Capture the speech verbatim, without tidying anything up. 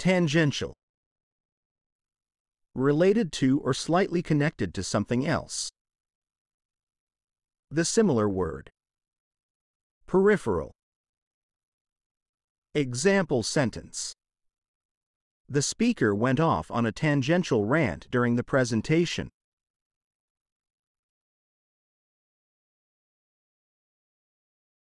Tangential. Related to or slightly connected to something else. The similar word. Peripheral. Example sentence. The speaker went off on a tangential rant during the presentation.